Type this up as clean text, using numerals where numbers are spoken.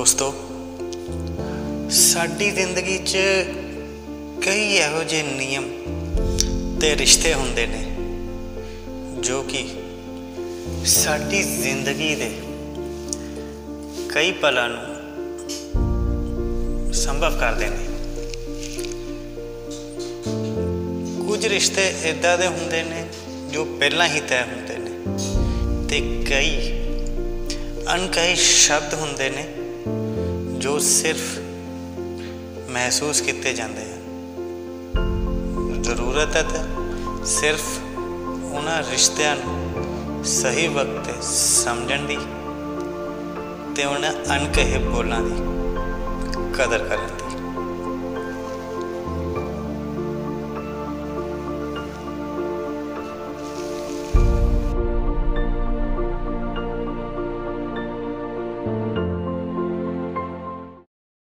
दोस्तों, साडी जिंदगी च कई इहो जिहे नियम ते रिश्ते हुंदे ने जो कि साडी जिंदगी दे कई पलां नूं संभव करदे ने। कुछ रिश्ते इदां दे हुंदे ने जो पहलां ही तय हुंदे ने ते कई अनकहे शब्द हुंदे ने जो सिर्फ महसूस किए जाते हैं। जरूरत है तो सिर्फ उन्हां रिश्तियां नूं सही वक्त ते समझण दी ते उन्हां अनकहे बोलां दी कदर करन दी।